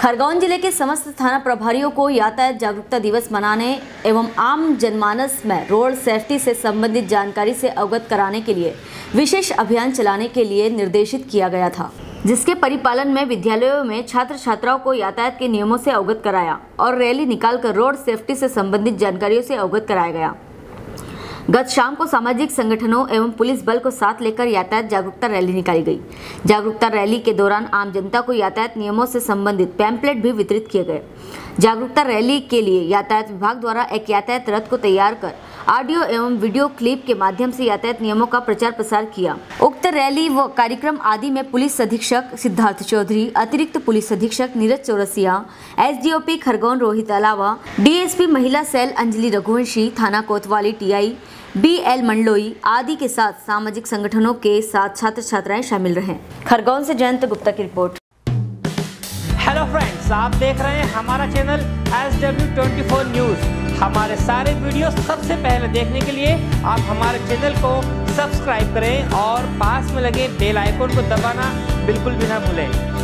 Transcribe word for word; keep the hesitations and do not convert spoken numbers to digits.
खरगोन जिले के समस्त थाना प्रभारियों को यातायात जागरूकता दिवस मनाने एवं आम जनमानस में रोड सेफ्टी से संबंधित जानकारी से अवगत कराने के लिए विशेष अभियान चलाने के लिए निर्देशित किया गया था, जिसके परिपालन में विद्यालयों में छात्र छात्राओं को यातायात के नियमों से अवगत कराया और रैली निकालकर रोड सेफ्टी से संबंधित जानकारियों से अवगत कराया गया। गत शाम को सामाजिक संगठनों एवं पुलिस बल को साथ लेकर यातायात जागरूकता रैली निकाली गई। जागरूकता रैली के दौरान आम जनता को यातायात नियमों से संबंधित पैम्पलेट भी वितरित किए गए। जागरूकता रैली के लिए यातायात विभाग द्वारा एक यातायात रथ को तैयार कर ऑडियो एवं वीडियो क्लिप के माध्यम से यातायात नियमों का प्रचार प्रसार किया। उक्त रैली व कार्यक्रम आदि में पुलिस अधीक्षक सिद्धार्थ चौधरी, अतिरिक्त पुलिस अधीक्षक नीरज चौरसिया, एसडीओपी खरगोन रोहित अलावा, डीएसपी महिला सेल अंजलि रघुवंशी, थाना कोतवाली टीआई बी एल मंडलोई आदि के साथ सामाजिक संगठनों के साथ छात्र छात्राएं शामिल रहे। खरगोन से जयंत गुप्ता की रिपोर्ट। हेलो फ्रेंड्स, आप देख रहे हैं हमारा channel S W twenty four news. हमारे सारे वीडियो सबसे पहले देखने के लिए आप हमारे चैनल को सब्सक्राइब करें और पास में लगे बेल आइकन को दबाना बिल्कुल भी ना भूलें।